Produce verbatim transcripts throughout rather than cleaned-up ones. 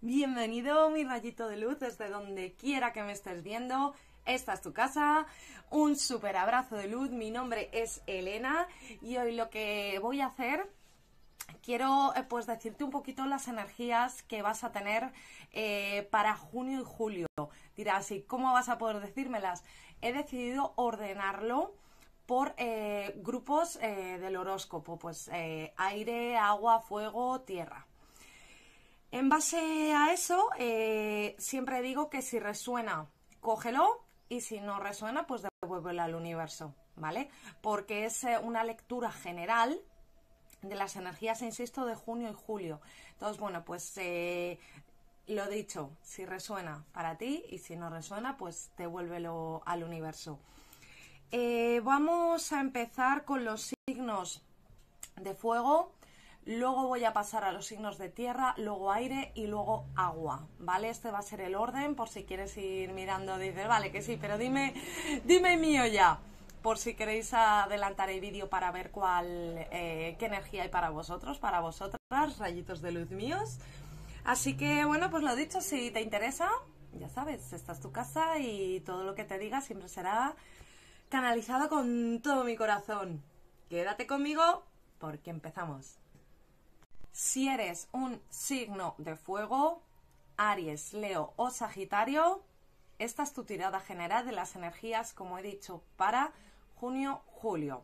Bienvenido, mi rayito de luz, desde donde quiera que me estés viendo. Esta es tu casa. Un súper abrazo de luz. Mi nombre es Elena y hoy lo que voy a hacer, quiero eh, pues decirte un poquito las energías que vas a tener eh, para junio y julio. Dirás, ¿y cómo vas a poder decírmelas? He decidido ordenarlo por eh, grupos eh, del horóscopo, pues eh, aire, agua, fuego, tierra. En base a eso, eh, siempre digo que si resuena, cógelo, y si no resuena, pues devuélvelo al universo, ¿vale? Porque es eh, una lectura general de las energías, insisto, de junio y julio. Entonces, bueno, pues eh, lo dicho, si resuena para ti, y si no resuena, pues devuélvelo al universo. Eh, vamos a empezar con los signos de fuego. Luego voy a pasar a los signos de tierra, luego aire y luego agua, ¿vale? Este va a ser el orden, por si quieres ir mirando, dices, vale, que sí, pero dime, dime mío ya, por si queréis adelantar el vídeo para ver cuál, eh, qué energía hay para vosotros, para vosotras, rayitos de luz míos. Así que, bueno, pues lo dicho, si te interesa, ya sabes, esta es tu casa y todo lo que te diga siempre será canalizado con todo mi corazón. Quédate conmigo porque empezamos. Si eres un signo de fuego, Aries, Leo o Sagitario, esta es tu tirada general de las energías, como he dicho, para junio, julio.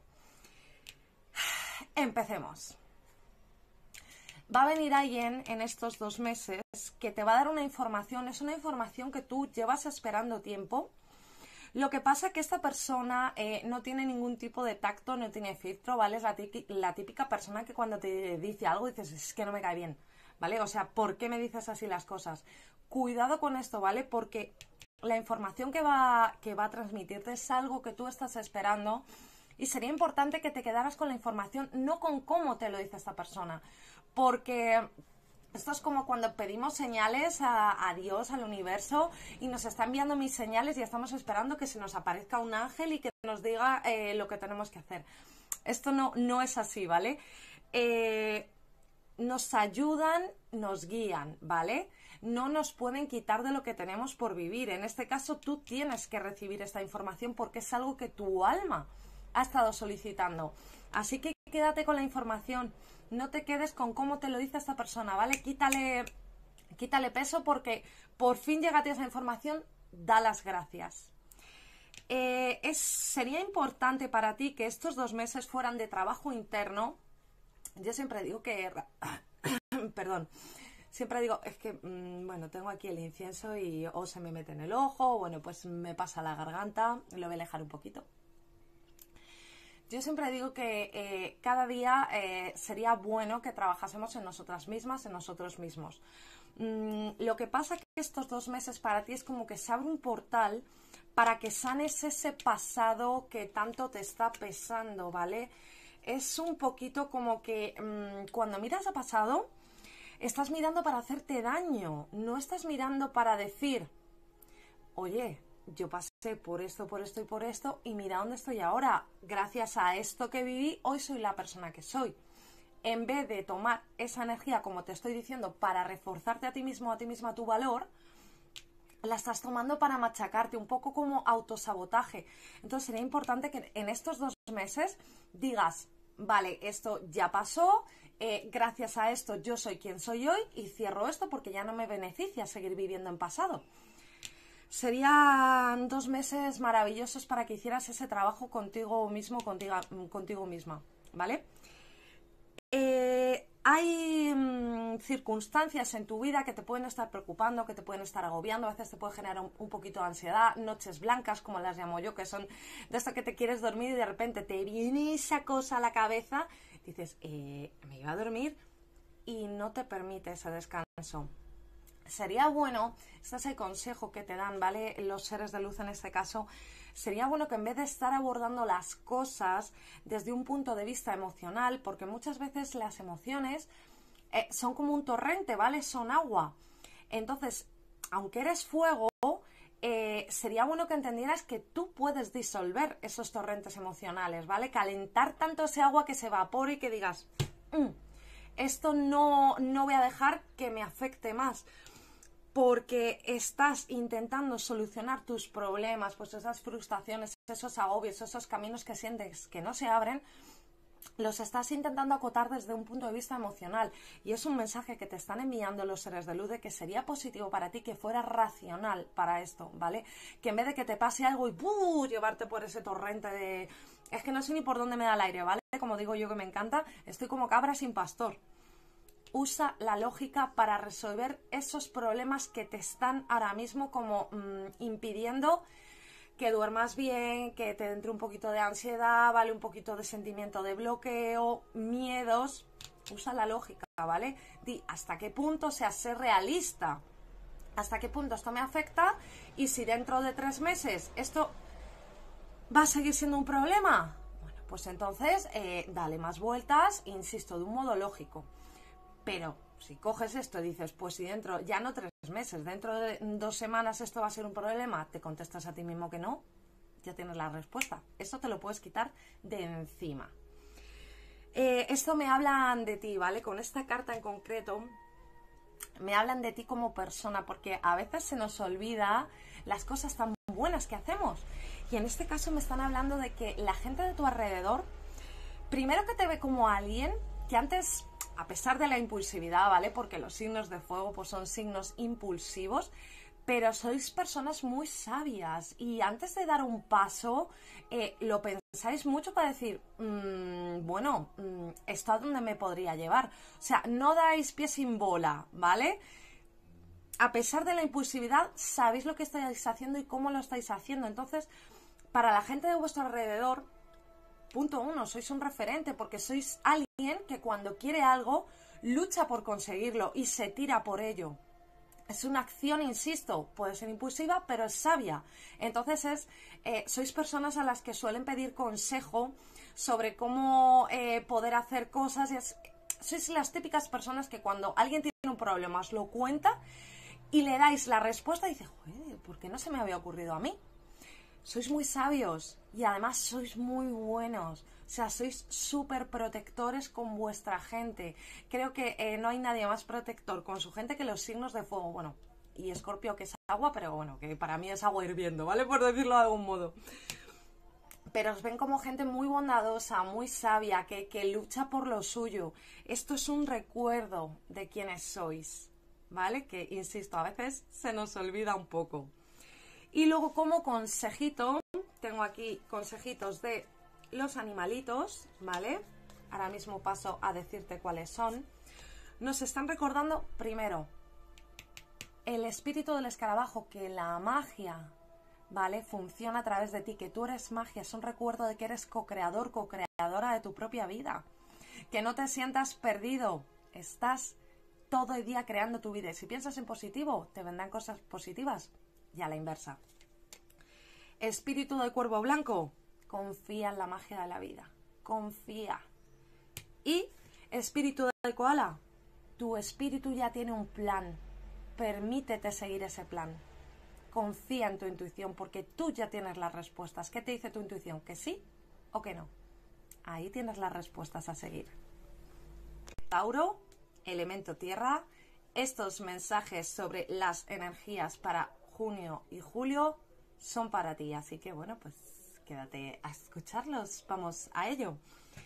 Empecemos. Va a venir alguien en estos dos meses que te va a dar una información, es una información que tú llevas esperando tiempo. Lo que pasa es que esta persona eh, no tiene ningún tipo de tacto, no tiene filtro, ¿vale? Es la, la típica persona que cuando te dice algo dices, es que no me cae bien, ¿vale? O sea, ¿por qué me dices así las cosas? Cuidado con esto, ¿vale? Porque la información que va, que va a transmitirte es algo que tú estás esperando y sería importante que te quedaras con la información, no con cómo te lo dice esta persona, porque esto es como cuando pedimos señales a, a Dios, al universo, y nos está enviando mis señales y estamos esperando que se nos aparezca un ángel y que nos diga eh, lo que tenemos que hacer. Esto no, no es así, ¿vale? Eh, nos ayudan, nos guían, ¿vale? No nos pueden quitar de lo que tenemos por vivir. En este caso, tú tienes que recibir esta información porque es algo que tu alma ha estado solicitando. Así que quédate con la información. No te quedes con cómo te lo dice esta persona, ¿vale? Quítale, quítale peso porque por fin llega a ti esa información, da las gracias. Eh, es, sería importante para ti que estos dos meses fueran de trabajo interno. Yo siempre digo que... perdón. Siempre digo, es que, mmm, bueno, tengo aquí el incienso y o se me mete en el ojo, o bueno, pues me pasa la garganta, lo voy a alejar un poquito. Yo siempre digo que eh, cada día eh, sería bueno que trabajásemos en nosotras mismas, en nosotros mismos. Mm, lo que pasa es que estos dos meses para ti es como que se abre un portal para que sanes ese pasado que tanto te está pesando, ¿vale? Es un poquito como que mm, cuando miras a pasado, estás mirando para hacerte daño, no estás mirando para decir, oye, yo pasé por esto, por esto y por esto y mira dónde estoy ahora. Gracias a esto que viví, hoy soy la persona que soy. En vez de tomar esa energía, como te estoy diciendo, para reforzarte a ti mismo, a ti misma tu valor, la estás tomando para machacarte, un poco como autosabotaje. Entonces sería importante que en estos dos meses digas, vale, esto ya pasó, eh, gracias a esto yo soy quien soy hoy y cierro esto porque ya no me beneficia seguir viviendo en pasado. Serían dos meses maravillosos para que hicieras ese trabajo contigo mismo, contigo, contigo misma, ¿vale? Eh, hay mmm, circunstancias en tu vida que te pueden estar preocupando, que te pueden estar agobiando, a veces te puede generar un, un poquito de ansiedad, noches blancas, como las llamo yo, que son de esto que te quieres dormir y de repente te viene esa cosa a la cabeza, dices, eh, me iba a dormir y no te permite ese descanso. Sería bueno, este es el consejo que te dan, ¿vale? Los seres de luz en este caso, sería bueno que en vez de estar abordando las cosas desde un punto de vista emocional, porque muchas veces las emociones eh, son como un torrente, ¿vale? Son agua. Entonces, aunque eres fuego, eh, sería bueno que entendieras que tú puedes disolver esos torrentes emocionales, ¿vale? Calentar tanto ese agua que se evapore y que digas, mm, esto no, no voy a dejar que me afecte más. porque estás intentando solucionar tus problemas, pues esas frustraciones, esos agobios, esos caminos que sientes que no se abren, los estás intentando acotar desde un punto de vista emocional, y es un mensaje que te están enviando los seres de luz de que sería positivo para ti que fueras racional para esto, ¿vale? Que en vez de que te pase algo y ¡pum!, llevarte por ese torrente de... es que no sé ni por dónde me da el aire, ¿vale? Como digo yo que me encanta, estoy como cabra sin pastor. Usa la lógica para resolver esos problemas que te están ahora mismo como mmm, impidiendo que duermas bien, que te entre un poquito de ansiedad, ¿vale? Un poquito de sentimiento de bloqueo, miedos. Usa la lógica, ¿vale? Di hasta qué punto, o sea, sé realista. Hasta qué punto esto me afecta, y si dentro de tres meses esto va a seguir siendo un problema, bueno, pues entonces eh, dale más vueltas, insisto, de un modo lógico. Pero si coges esto y dices, pues si dentro, ya no tres meses, dentro de dos semanas esto va a ser un problema, te contestas a ti mismo que no, ya tienes la respuesta. Eso te lo puedes quitar de encima. Eh, esto me hablan de ti, ¿vale? Con esta carta en concreto, me hablan de ti como persona, porque a veces se nos olvida las cosas tan buenas que hacemos. Y en este caso me están hablando de que la gente de tu alrededor, primero que te ve como alguien que antes... a pesar de la impulsividad, ¿vale? Porque los signos de fuego pues son signos impulsivos, pero sois personas muy sabias, y antes de dar un paso eh, lo pensáis mucho para decir, mmm, bueno, mmm, ¿esto a dónde me podría llevar? O sea, no dais pie sin bola, ¿vale? A pesar de la impulsividad, sabéis lo que estáis haciendo y cómo lo estáis haciendo. Entonces, para la gente de vuestro alrededor, punto uno, sois un referente, porque sois alguien que cuando quiere algo lucha por conseguirlo y se tira por ello. Es una acción, insisto, puede ser impulsiva, pero es sabia. Entonces es, eh, sois personas a las que suelen pedir consejo sobre cómo eh, poder hacer cosas. Y es, sois las típicas personas que cuando alguien tiene un problema os lo cuenta y le dais la respuesta y dice, joder, ¿por qué no se me había ocurrido a mí? Sois muy sabios y además sois muy buenos. O sea, sois súper protectores con vuestra gente. Creo que eh, no hay nadie más protector con su gente que los signos de fuego. Bueno, y Escorpio, que es agua, pero bueno, que para mí es agua hirviendo, ¿vale? Por decirlo de algún modo. Pero os ven como gente muy bondadosa, muy sabia, que, que lucha por lo suyo. Esto es un recuerdo de quiénes sois, ¿vale? Que, insisto, a veces se nos olvida un poco. Y luego, como consejito, tengo aquí consejitos de los animalitos, ¿vale? Ahora mismo paso a decirte cuáles son. Nos están recordando, primero, el espíritu del escarabajo, que la magia, ¿vale?, funciona a través de ti, que tú eres magia. Es un recuerdo de que eres co-creador, co-creadora de tu propia vida. Que no te sientas perdido. Estás todo el día creando tu vida. Y si piensas en positivo, te vendrán cosas positivas. Y a la inversa. Espíritu de cuervo blanco, confía en la magia de la vida. Confía. Y espíritu de koala, tu espíritu ya tiene un plan. Permítete seguir ese plan. Confía en tu intuición, porque tú ya tienes las respuestas. ¿Qué te dice tu intuición? ¿Que sí o que no? Ahí tienes las respuestas a seguir. Tauro, elemento tierra. Estos mensajes sobre las energías para junio y julio son para ti, así que bueno, pues quédate a escucharlos. Vamos a ello.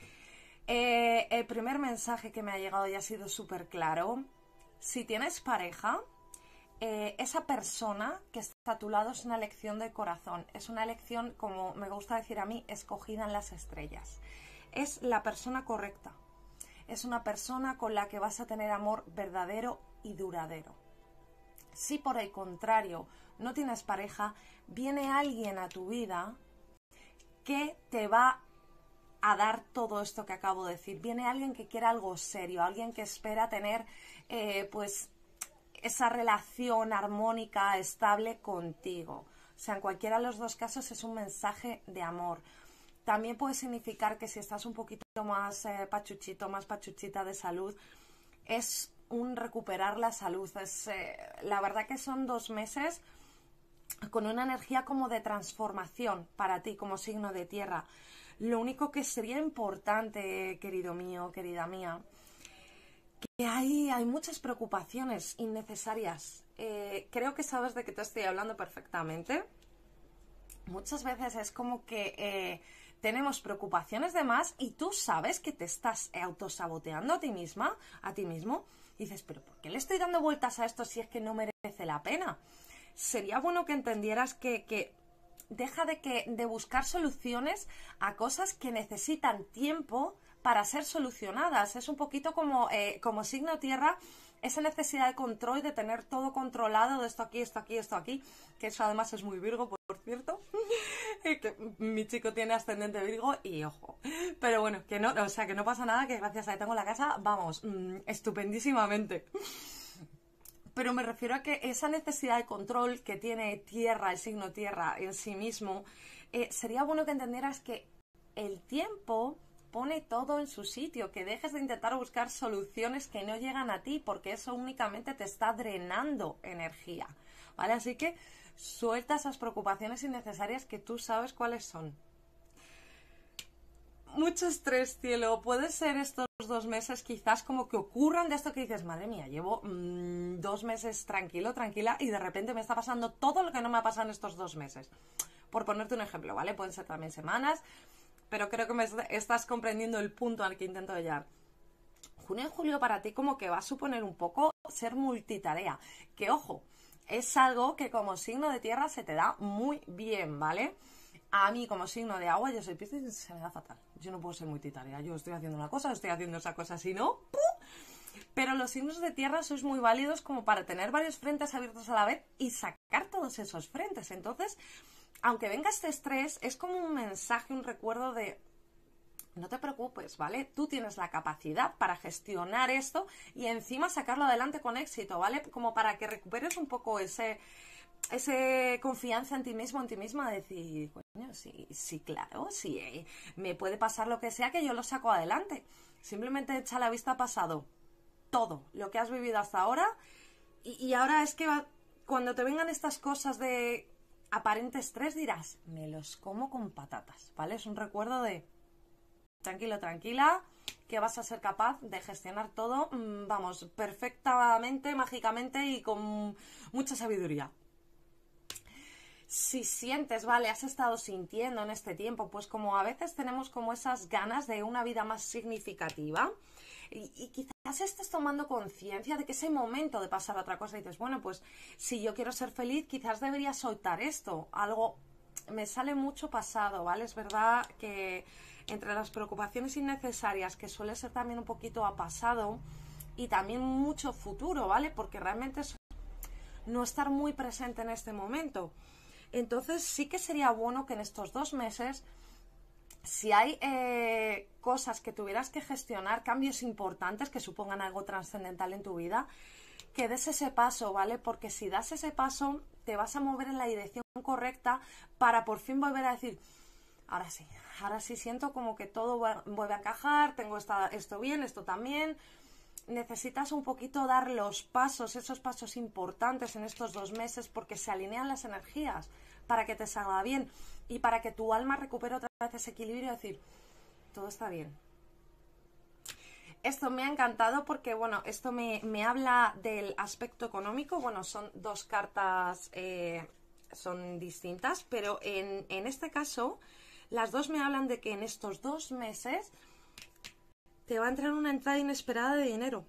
Eh, el primer mensaje que me ha llegado ya ha sido súper claro. Si tienes pareja, eh, esa persona que está a tu lado es una elección de corazón. Es una elección, como me gusta decir a mí, escogida en las estrellas. Es la persona correcta. Es una persona con la que vas a tener amor verdadero y duradero. Si por el contrario no tienes pareja, viene alguien a tu vida que te va a dar todo esto que acabo de decir. Viene alguien que quiere algo serio, alguien que espera tener eh, pues esa relación armónica, estable contigo. O sea, en cualquiera de los dos casos es un mensaje de amor. También puede significar que si estás un poquito más eh, pachuchito, más pachuchita de salud, es un recuperar la salud. Es, eh, la verdad que son dos meses con una energía como de transformación para ti como signo de tierra. Lo único que sería importante, querido mío, querida mía, que hay, hay muchas preocupaciones innecesarias eh, creo que sabes de qué te estoy hablando perfectamente. Muchas veces es como que eh, tenemos preocupaciones de más y tú sabes que te estás autosaboteando a ti misma, a ti mismo. Y dices, pero ¿por qué le estoy dando vueltas a esto si es que no merece la pena? Sería bueno que entendieras que, que deja de, que, de buscar soluciones a cosas que necesitan tiempo para ser solucionadas. Es un poquito como, eh, como signo tierra, esa necesidad de control, de tener todo controlado, de esto aquí, esto aquí, esto aquí, que eso además es muy Virgo, por, por cierto. Que mi chico tiene ascendente Virgo y ojo. Pero bueno, que no, o sea, que no pasa nada, que gracias a que tengo la casa, vamos, mmm, estupendísimamente. Pero me refiero a que esa necesidad de control que tiene tierra, el signo tierra en sí mismo, eh, sería bueno que entendieras que el tiempo pone todo en su sitio, que dejes de intentar buscar soluciones que no llegan a ti, porque eso únicamente te está drenando energía, ¿vale? Así que suelta esas preocupaciones innecesarias que tú sabes cuáles son. Mucho estrés, cielo. Puede ser estos dos meses quizás como que ocurran de esto que dices, madre mía, llevo mmm, dos meses tranquilo, tranquila y de repente me está pasando todo lo que no me ha pasado en estos dos meses. Por ponerte un ejemplo, ¿vale? Pueden ser también semanas, pero creo que me estás comprendiendo el punto al que intento llegar. Junio y julio para ti como que va a suponer un poco ser multitarea. Que ojo, es algo que como signo de tierra se te da muy bien, ¿vale? A mí como signo de agua, yo soy Piscis y se me da fatal. Yo no puedo ser multitarea. Yo estoy haciendo una cosa, estoy haciendo esa cosa, si no, ¡pum! Pero los signos de tierra sois muy válidos como para tener varios frentes abiertos a la vez y sacar todos esos frentes. Entonces, aunque venga este estrés, es como un mensaje, un recuerdo de no te preocupes, ¿vale? Tú tienes la capacidad para gestionar esto y encima sacarlo adelante con éxito, ¿vale? Como para que recuperes un poco ese, ese confianza en ti mismo, en ti misma, de decir, coño, sí, sí, claro, sí, eh, me puede pasar lo que sea que yo lo saco adelante. Simplemente echa la vista pasado todo lo que has vivido hasta ahora y, y ahora es que va, cuando te vengan estas cosas de aparente estrés dirás, me los como con patatas, ¿vale? Es un recuerdo de tranquilo, tranquila, que vas a ser capaz de gestionar todo, mmm, vamos, perfectamente, mágicamente y con mucha sabiduría. Si sientes, vale, has estado sintiendo en este tiempo, pues como a veces tenemos como esas ganas de una vida más significativa y, y quizás estés tomando conciencia de que es el momento de pasar a otra cosa y dices, bueno, pues si yo quiero ser feliz, quizás debería soltar esto, algo, me sale mucho pasado, ¿vale? Es verdad que entre las preocupaciones innecesarias, que suele ser también un poquito a pasado y también mucho futuro, ¿vale? Porque realmente es no estar muy presente en este momento. Entonces sí que sería bueno que en estos dos meses, si hay eh, cosas que tuvieras que gestionar, cambios importantes que supongan algo trascendental en tu vida, que des ese paso, ¿vale? Porque si das ese paso, te vas a mover en la dirección correcta para por fin volver a decir, ahora sí, ahora sí siento como que todo vuelve a encajar, tengo esta, esto bien, esto también. Necesitas un poquito dar los pasos, esos pasos importantes en estos dos meses porque se alinean las energías para que te salga bien y para que tu alma recupere otra vez ese equilibrio y decir, todo está bien. Esto me ha encantado porque, bueno, esto me, me habla del aspecto económico. Bueno, son dos cartas, eh, son distintas, pero en, en este caso, las dos me hablan de que en estos dos meses te va a entrar una entrada inesperada de dinero.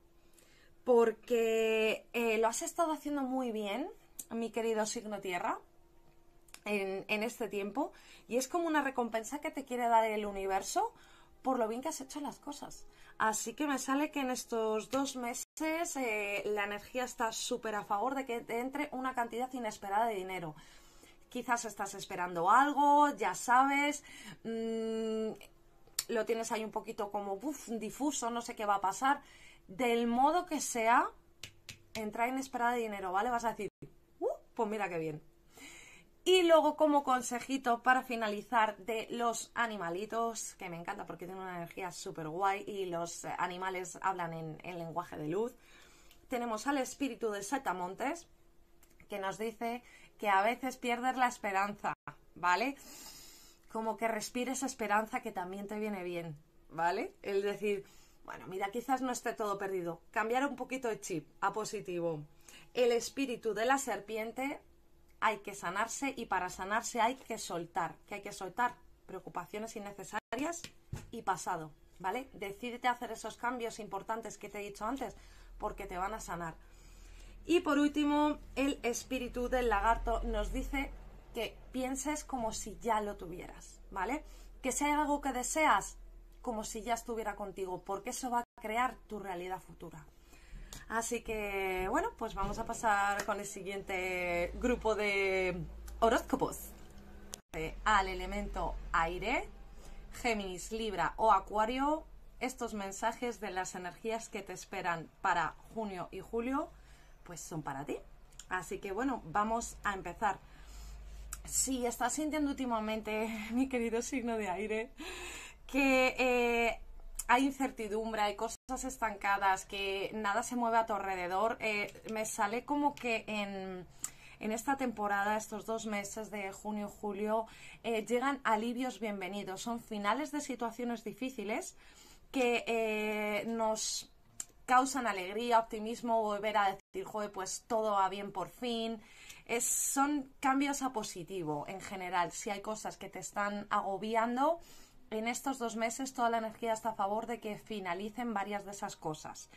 Porque eh, lo has estado haciendo muy bien, mi querido signo tierra, en, en este tiempo. Y es como una recompensa que te quiere dar el universo por lo bien que has hecho las cosas. Así que me sale que en estos dos meses eh, la energía está súper a favor de que te entre una cantidad inesperada de dinero. Quizás estás esperando algo, ya sabes, mmm, lo tienes ahí un poquito como uf, difuso, no sé qué va a pasar. Del modo que sea, entra inesperada de dinero, ¿vale? Vas a decir, uh, pues mira qué bien. Y luego como consejito para finalizar de los animalitos, que me encanta porque tienen una energía súper guay y los animales hablan en, en lenguaje de luz, tenemos al espíritu de Saltamontes, que nos dice que a veces pierdes la esperanza, ¿vale? Como que respires esperanza que también te viene bien, ¿vale? El decir, bueno, mira, quizás no esté todo perdido. Cambiar un poquito de chip a positivo. el espíritu de la serpiente, hay que sanarse, y para sanarse hay que soltar. ¿Qué hay que soltar? Preocupaciones innecesarias y pasado, ¿vale? Decídete a hacer esos cambios importantes que te he dicho antes, porque te van a sanar. Y por último, el espíritu del lagarto nos dice que pienses como si ya lo tuvieras, ¿vale? Que si hay algo que deseas, como si ya estuviera contigo, porque eso va a crear tu realidad futura. Así que, bueno, pues vamos a pasar con el siguiente grupo de horóscopos. Al elemento aire, Géminis, Libra o Acuario, estos mensajes de las energías que te esperan para junio y julio, pues son para ti. Así que, bueno, vamos a empezar. Si estás sintiendo últimamente, mi querido signo de aire, que eh, hay incertidumbre, hay cosas estancadas, que nada se mueve a tu alrededor, eh, me sale como que en, en esta temporada, estos dos meses de junio y julio, eh, llegan alivios bienvenidos. Son finales de situaciones difíciles que eh, nos causan alegría, optimismo, volver a decir, joder, pues todo va bien por fin. Es, son cambios a positivo en general. Si hay cosas que te están agobiando, en estos dos meses toda la energía está a favor de que finalicen varias de esas cosas.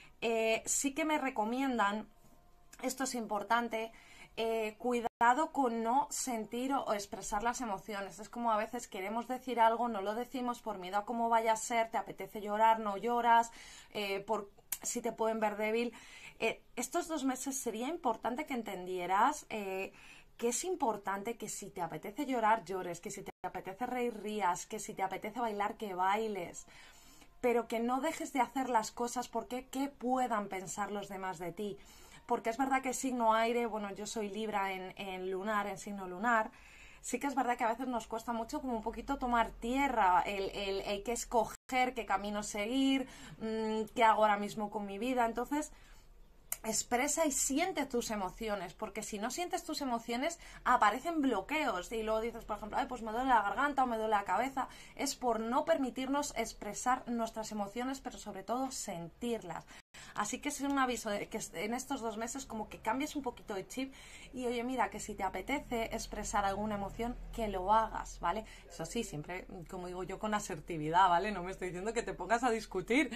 Eh, sí que me recomiendan, esto es importante, eh, cuidado con no sentir o, o expresar las emociones. Es como a veces queremos decir algo, no lo decimos por miedo a cómo vaya a ser, te apetece llorar, no lloras, eh, por si te pueden ver débil. Eh, estos dos meses sería importante que entendieras eh, que es importante que si te apetece llorar, llores, que si te apetece reír, rías, que si te apetece bailar, que bailes, pero que no dejes de hacer las cosas porque qué puedan pensar los demás de ti. Porque es verdad que signo aire, bueno, yo soy Libra en, en lunar, en signo lunar, sí que es verdad que a veces nos cuesta mucho como un poquito tomar tierra, el, el, el qué escoger, qué camino seguir, mmm, qué hago ahora mismo con mi vida. Entonces, expresa y siente tus emociones, porque si no sientes tus emociones aparecen bloqueos y luego dices, por ejemplo, ay, pues me duele la garganta o me duele la cabeza. Es por no permitirnos expresar nuestras emociones, pero sobre todo sentirlas. Así que es un aviso de que en estos dos meses como que cambies un poquito de chip y oye, mira, que si te apetece expresar alguna emoción, que lo hagas, ¿vale? Eso sí, siempre, como digo yo, con asertividad, ¿vale? No me estoy diciendo que te pongas a discutir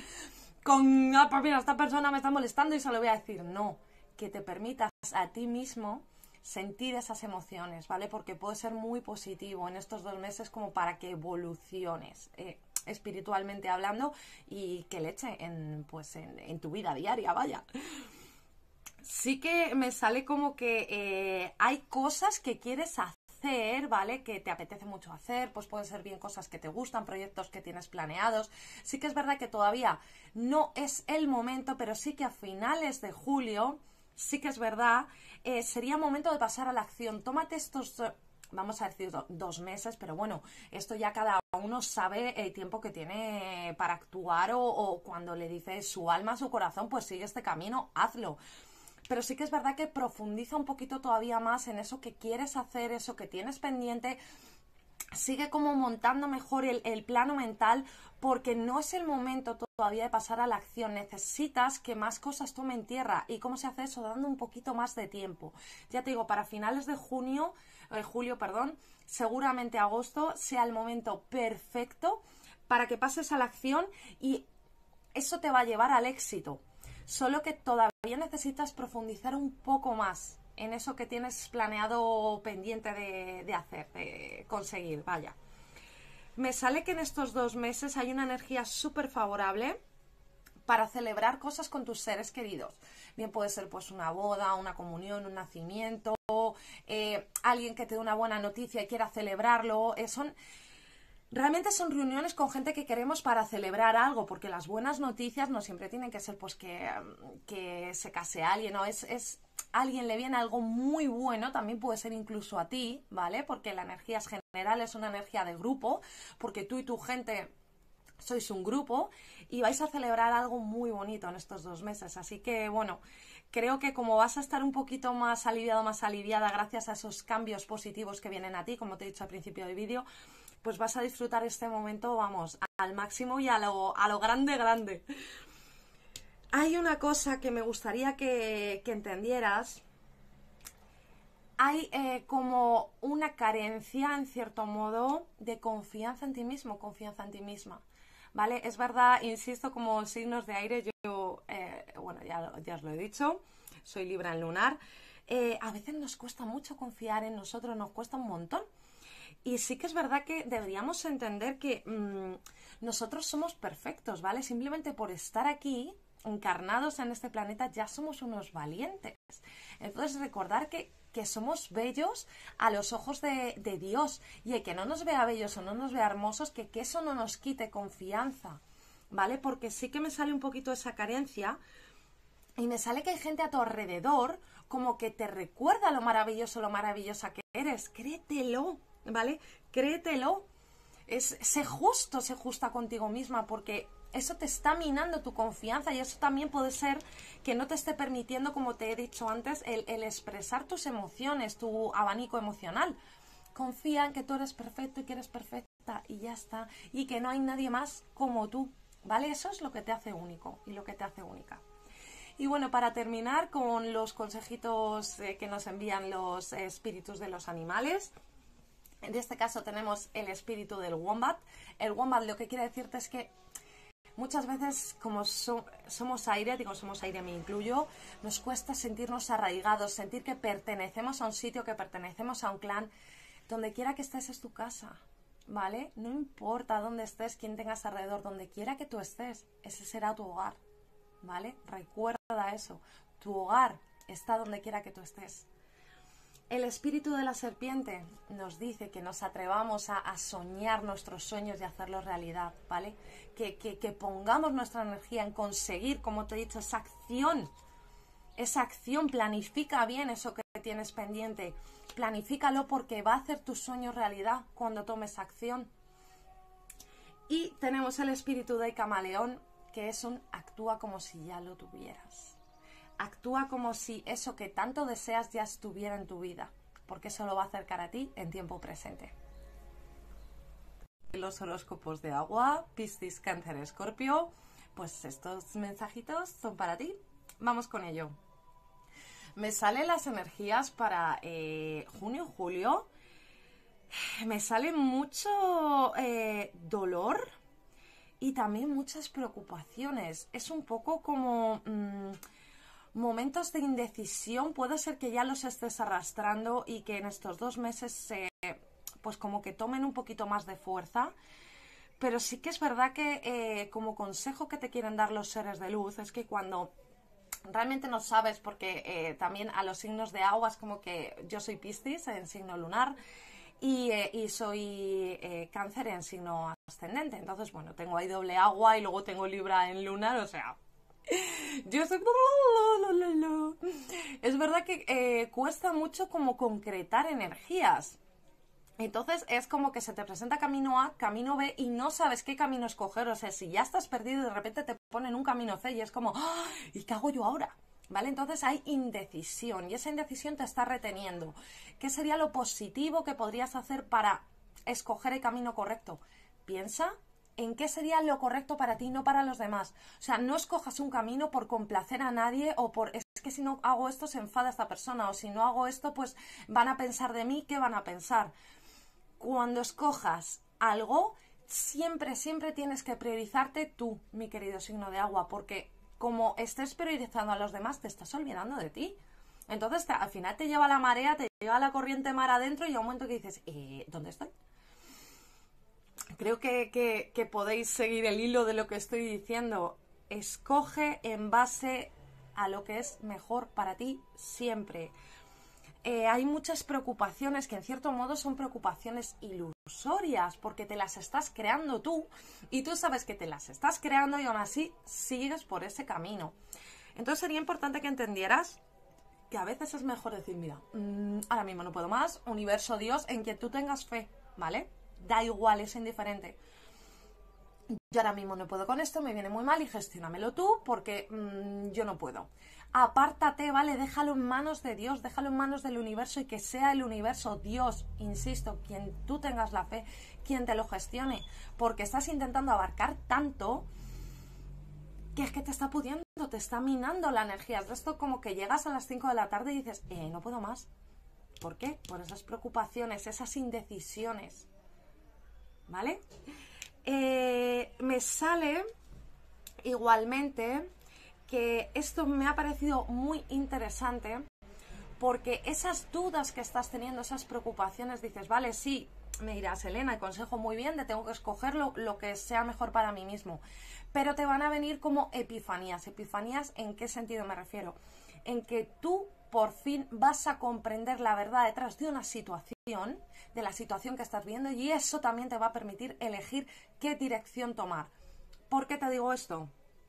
con, ah, pues mira, esta persona me está molestando y se lo voy a decir. No, que te permitas a ti mismo sentir esas emociones, ¿vale? Porque puede ser muy positivo en estos dos meses como para que evoluciones eh, espiritualmente hablando y que le eche en, pues, en, en tu vida diaria, vaya. Sí que me sale como que eh, hay cosas que quieres hacer, ¿vale? Que te apetece mucho hacer, pues pueden ser bien cosas que te gustan, proyectos que tienes planeados. Sí que es verdad que todavía no es el momento, pero sí que a finales de julio, sí que es verdad, eh, sería momento de pasar a la acción. Tómate estos, vamos a decir, do, dos meses, pero bueno, esto ya cada uno sabe el tiempo que tiene para actuar o, o cuando le dice su alma a su corazón, pues sigue este camino, hazlo. Pero sí que es verdad que profundiza un poquito todavía más en eso que quieres hacer, eso que tienes pendiente. Sigue como montando mejor el, el plano mental, porque no es el momento todavía de pasar a la acción. Necesitas que más cosas tomen tierra. ¿Y cómo se hace eso? Dando un poquito más de tiempo. Ya te digo, para finales de junio, eh, julio, perdón, seguramente agosto sea el momento perfecto para que pases a la acción y eso te va a llevar al éxito. Solo que todavía necesitas profundizar un poco más en eso que tienes planeado pendiente de, de hacer, de conseguir, vaya. Me sale que en estos dos meses hay una energía súper favorable para celebrar cosas con tus seres queridos. Bien puede ser pues una boda, una comunión, un nacimiento, eh, alguien que te dé una buena noticia y quiera celebrarlo. Eh, son... Realmente son reuniones con gente que queremos para celebrar algo, porque las buenas noticias no siempre tienen que ser pues que, que se case alguien, ¿no? Es, es alguien le viene algo muy bueno, también puede ser incluso a ti, ¿vale? Porque la energía es general, es una energía de grupo, porque tú y tu gente sois un grupo y vais a celebrar algo muy bonito en estos dos meses. Así que, bueno, creo que como vas a estar un poquito más aliviado, más aliviada gracias a esos cambios positivos que vienen a ti, como te he dicho al principio del vídeo, pues vas a disfrutar este momento, vamos, al máximo y a lo, a lo grande, grande. hay una cosa que me gustaría que, que entendieras. Hay eh, como una carencia, en cierto modo, de confianza en ti mismo, confianza en ti misma, ¿vale? Es verdad, insisto, como signos de aire, yo, eh, bueno, ya, ya os lo he dicho, soy Libra en lunar, eh, a veces nos cuesta mucho confiar en nosotros, nos cuesta un montón. Y sí que es verdad que deberíamos entender que mmm, nosotros somos perfectos, ¿vale? Simplemente por estar aquí, encarnados en este planeta, ya somos unos valientes. Entonces, recordar que que somos bellos a los ojos de, de Dios, y el que no nos vea bellos o no nos vea hermosos, que, que eso no nos quite confianza, ¿vale? Porque sí que me sale un poquito esa carencia, y me sale que hay gente a tu alrededor como que te recuerda lo maravilloso, lo maravillosa que eres. Créetelo, ¿vale? Créetelo. Es, sé justo, sé justa contigo misma, porque eso te está minando tu confianza, y eso también puede ser que no te esté permitiendo, como te he dicho antes, el, el expresar tus emociones, tu abanico emocional. Confía en que tú eres perfecto y que eres perfecta, y ya está. Y que no hay nadie más como tú, ¿vale? Eso es lo que te hace único y lo que te hace única. Y bueno, para terminar con los consejitos eh, que nos envían los eh, espíritus de los animales. En este caso tenemos el espíritu del wombat. El wombat, lo que quiere decirte es que muchas veces, como so, somos aire, digo somos aire, me incluyo, nos cuesta sentirnos arraigados, sentir que pertenecemos a un sitio, que pertenecemos a un clan. Donde quiera que estés es tu casa, ¿vale? No importa dónde estés, quién tengas alrededor, donde quiera que tú estés, ese será tu hogar, ¿vale? Recuerda eso, tu hogar está donde quiera que tú estés. El espíritu de la serpiente nos dice que nos atrevamos a, a soñar nuestros sueños y hacerlos realidad, ¿vale? Que, que, que pongamos nuestra energía en conseguir, como te he dicho, esa acción. Esa acción, planifica bien eso que tienes pendiente. Planifícalo, porque va a hacer tus sueños realidad cuando tomes acción. Y tenemos el espíritu de camaleón, que es un actúa como si ya lo tuvieras. Actúa como si eso que tanto deseas ya estuviera en tu vida, porque eso lo va a acercar a ti en tiempo presente. Los horóscopos de agua, Piscis, Cáncer, Escorpio, pues estos mensajitos son para ti. Vamos con ello. Me salen las energías para eh, junio, julio. Me sale mucho eh, dolor y también muchas preocupaciones. Es un poco como Mmm, momentos de indecisión. Puede ser que ya los estés arrastrando y que en estos dos meses se, pues como que tomen un poquito más de fuerza, pero sí que es verdad que eh, como consejo que te quieren dar los seres de luz es que cuando realmente no sabes, porque eh, también a los signos de agua es como que yo soy Piscis en signo lunar y, eh, y soy eh, Cáncer en signo ascendente, entonces bueno, tengo ahí doble agua y luego tengo Libra en lunar, o sea, yo soy... Es verdad que eh, cuesta mucho como concretar energías. Entonces es como que se te presenta camino A, camino B y no sabes qué camino escoger. O sea, si ya estás perdido y de repente te ponen un camino C y es como, ¡oh! ¿Y qué hago yo ahora? ¿Vale? Entonces hay indecisión y esa indecisión te está reteniendo. ¿Qué sería lo positivo que podrías hacer para escoger el camino correcto? Piensa en qué sería lo correcto para ti, no para los demás. O sea, no escojas un camino por complacer a nadie o por, es que si no hago esto se enfada esta persona, o si no hago esto pues van a pensar de mí, ¿qué van a pensar? Cuando escojas algo, siempre, siempre tienes que priorizarte tú, mi querido signo de agua, porque como estés priorizando a los demás, te estás olvidando de ti. Entonces te, al final te lleva la marea, te lleva la corriente mar adentro y hay un momento que dices, eh, ¿dónde estoy? Creo que, que, que podéis seguir el hilo de lo que estoy diciendo. Escoge en base a lo que es mejor para ti siempre. Eh, hay muchas preocupaciones que en cierto modo son preocupaciones ilusorias porque te las estás creando tú y tú sabes que te las estás creando y aún así sigues por ese camino. Entonces sería importante que entendieras que a veces es mejor decir, mira, mmm, ahora mismo no puedo más, universo, Dios, en quien tú tengas fe, ¿vale? Da igual, es indiferente. Yo ahora mismo no puedo con esto, me viene muy mal y gestiónamelo tú porque mmm, yo no puedo. Apártate, ¿vale? Déjalo en manos de Dios, déjalo en manos del universo y que sea el universo, Dios, insisto, quien tú tengas la fe, quien te lo gestione, porque estás intentando abarcar tanto que es que te está pudiendo, te está minando la energía. Es esto como que llegas a las cinco de la tarde y dices, eh, no puedo más. ¿Por qué? Por esas preocupaciones, esas indecisiones. ¿Vale? Eh, me sale igualmente que esto me ha parecido muy interesante porque esas dudas que estás teniendo, esas preocupaciones, dices, vale, sí, me dirás, Elena, el consejo muy bien, de tengo que escoger lo, lo que sea mejor para mí mismo. Pero te van a venir como epifanías. ¿Epifanías en qué sentido me refiero? En que tú por fin vas a comprender la verdad detrás de una situación, de la situación que estás viendo, y eso también te va a permitir elegir qué dirección tomar. ¿Por qué te digo esto?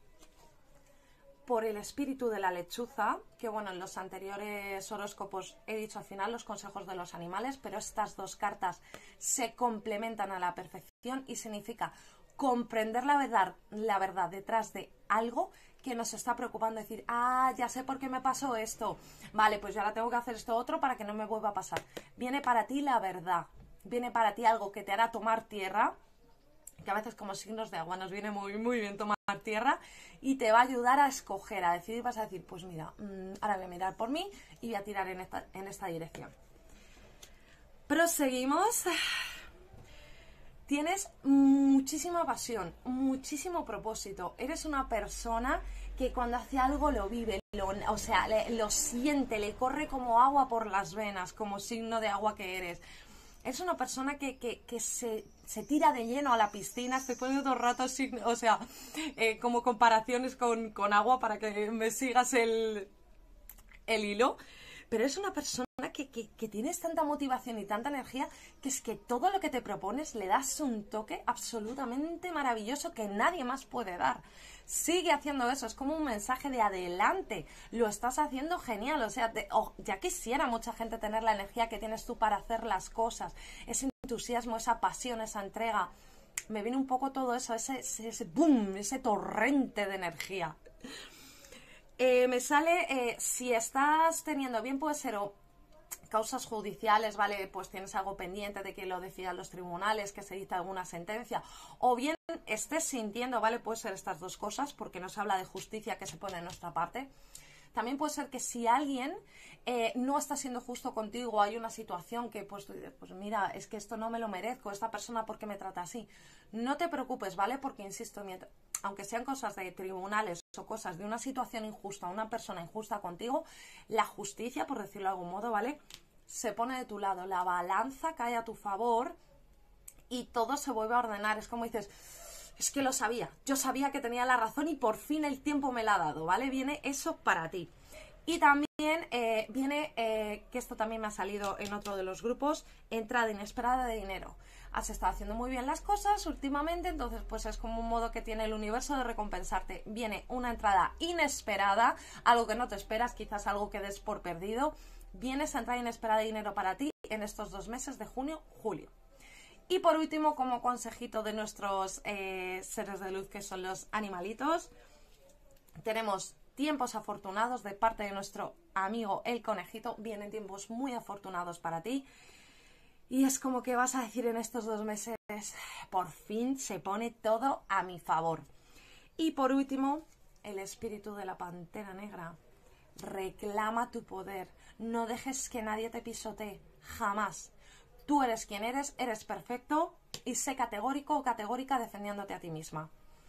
Por el espíritu de la lechuza, que bueno, en los anteriores horóscopos he dicho al final los consejos de los animales, pero estas dos cartas se complementan a la perfección y significa comprender la verdad, la verdad detrás de algo que nos está preocupando, decir, ah, ya sé por qué me pasó esto, vale, pues ya ahora tengo que hacer esto otro para que no me vuelva a pasar. Viene para ti la verdad, viene para ti algo que te hará tomar tierra, que a veces como signos de agua nos viene muy, muy bien tomar tierra, y te va a ayudar a escoger, a decidir, vas a decir, pues mira, mmm, ahora voy a mirar por mí y voy a tirar en esta, en esta dirección. Proseguimos. Tienes muchísima pasión, muchísimo propósito. Eres una persona que cuando hace algo lo vive, lo, o sea, le, lo siente, le corre como agua por las venas, como signo de agua que eres. Es una persona que, que, que se, se tira de lleno a la piscina. Estoy poniendo todo el rato, o sea, eh, como comparaciones con, con agua para que me sigas el, el hilo. Pero es una persona que, que, que tienes tanta motivación y tanta energía que es que todo lo que te propones le das un toque absolutamente maravilloso que nadie más puede dar. Sigue haciendo eso, es como un mensaje de adelante, lo estás haciendo genial, o sea, te, oh, ya quisiera mucha gente tener la energía que tienes tú para hacer las cosas, ese entusiasmo, esa pasión, esa entrega. Me viene un poco todo eso, ese, ese, ese boom, ese torrente de energía. Eh, me sale, eh, si estás teniendo, bien puede ser o causas judiciales, ¿vale? Pues tienes algo pendiente de que lo decidan los tribunales, que se dicte alguna sentencia, o bien estés sintiendo, ¿vale? Puede ser estas dos cosas, porque no se habla de justicia que se pone en nuestra parte. También puede ser que si alguien eh, no está siendo justo contigo, hay una situación que pues tú dices, pues mira, es que esto no me lo merezco, esta persona ¿por qué me trata así? No te preocupes, ¿vale? Porque insisto, mientras, aunque sean cosas de tribunales o cosas de una situación injusta, una persona injusta contigo, la justicia, por decirlo de algún modo, ¿vale? Se pone de tu lado, la balanza cae a tu favor y todo se vuelve a ordenar. Es como dices, es que lo sabía, yo sabía que tenía la razón y por fin el tiempo me la ha dado, ¿vale? Viene eso para ti. Y también eh, viene, eh, que esto también me ha salido en otro de los grupos, entrada inesperada de dinero. Has estado haciendo muy bien las cosas últimamente, entonces pues es como un modo que tiene el universo de recompensarte. Viene una entrada inesperada, algo que no te esperas, quizás algo que des por perdido. Viene esa entrada inesperada de dinero para ti en estos dos meses de junio, julio. Y por último, como consejito de nuestros eh, seres de luz, que son los animalitos, tenemos tiempos afortunados de parte de nuestro amigo el conejito. Vienen tiempos muy afortunados para ti. Y es como que vas a decir en estos dos meses, por fin se pone todo a mi favor. Y por último, el espíritu de la pantera negra. Reclama tu poder. No dejes que nadie te pisotee. Jamás. Tú eres quien eres, eres perfecto y sé categórico o categórica defendiéndote a ti misma.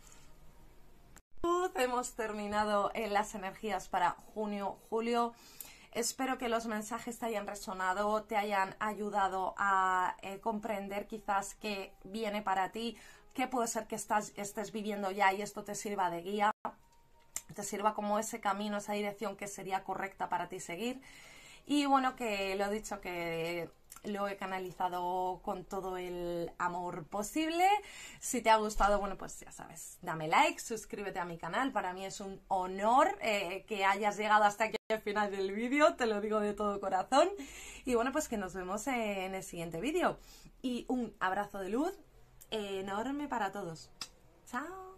Hemos terminado en las energías para junio, julio. Espero que los mensajes te hayan resonado, te hayan ayudado a eh, comprender quizás qué viene para ti, qué puede ser que estás, estés viviendo ya y esto te sirva de guía, te sirva como ese camino, esa dirección que sería correcta para ti seguir. Y bueno, que lo he dicho, que lo he canalizado con todo el amor posible. Si te ha gustado, bueno, pues ya sabes, dame like, suscríbete a mi canal. Para mí es un honor eh, que hayas llegado hasta aquí al final del vídeo, te lo digo de todo corazón. Y bueno, pues que nos vemos en el siguiente vídeo. Y un abrazo de luz enorme para todos. ¡Chao!